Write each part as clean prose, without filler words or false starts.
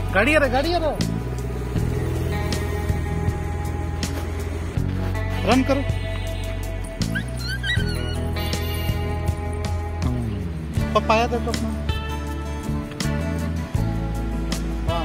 गाड़ी आ रहा रन करो। पपाया देखो अपना। हाँ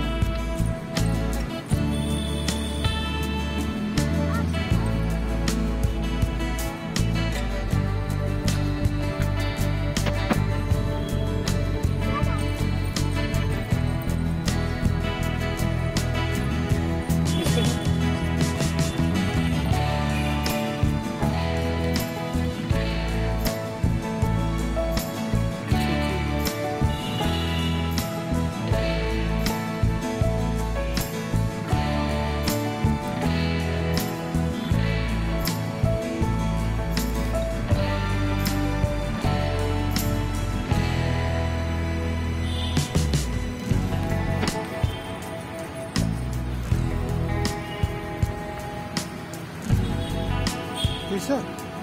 कैसा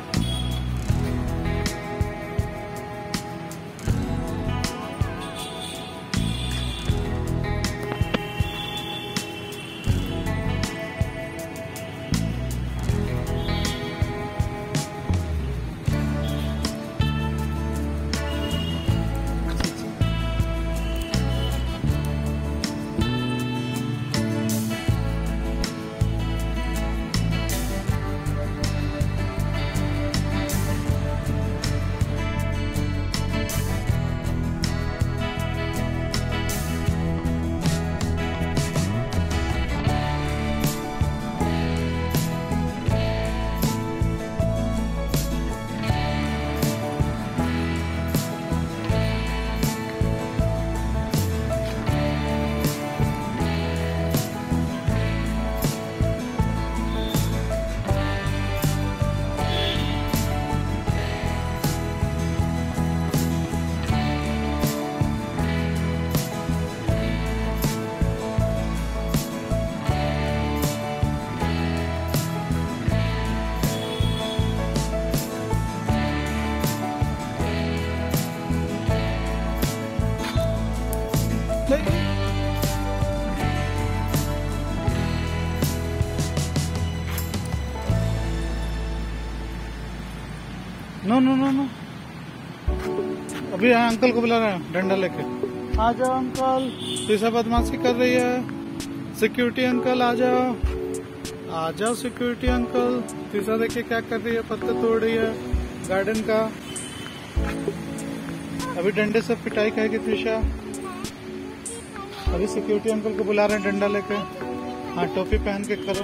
नो नो नो नो अभी यहाँ अंकल को बुला रहे हैं डंडा लेके। आ जाओ अंकल, कैसा बदमाशी कर रही है। सिक्योरिटी अंकल आ जाओ सिक्योरिटी अंकल। तीसरा देखिए क्या कर रही है, पत्ते तोड़ रही है गार्डन का। अभी डंडे से पिटाई खाएगी त्रिशा। अभी सिक्योरिटी अंकल को बुला रहे हैं डंडा लेके। हाँ टोपी पहन के करो।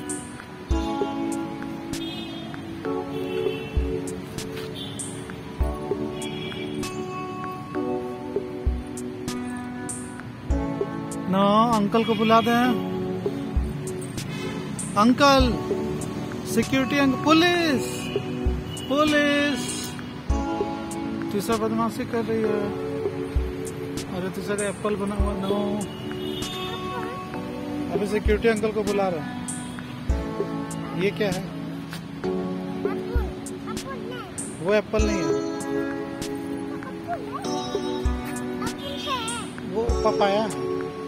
नो अंकल को बुला दें। Uncle, security uncle, police police. तीसरा बदमाशी कर रही है। अरे तीसरा का एप्पल बना हुआ। नो अभी सिक्योरिटी अंकल को बुला रहे हैं। ये क्या है? वो एप्पल नहीं है, वो पपाया है।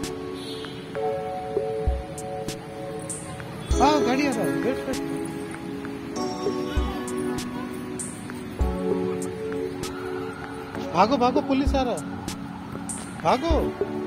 हाँ गाड़ी आ रहा है, वेट। भागो भागो, पुलिस आ रहा है, भागो।